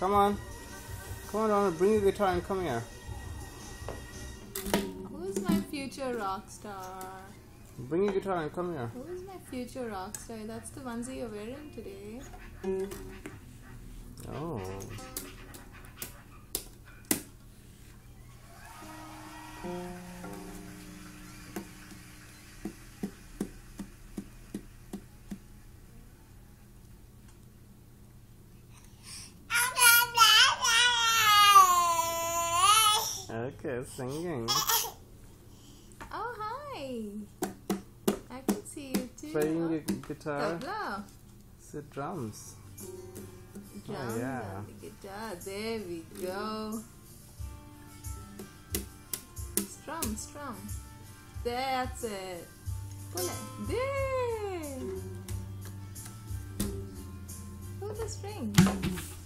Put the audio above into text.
Come on. Come on, Ronav, bring your guitar and come here. Who's my future rock star? Bring your guitar and come here. Who is my future rock star? That's the onesie you're wearing today. Oh. Okay, singing. Oh, hi. I can see you too. Playing the guitar. Tabla. It's the drums. Drums yeah. on the guitar. There we go. Strum, strum. That's it. Pull it. There. Pull the string.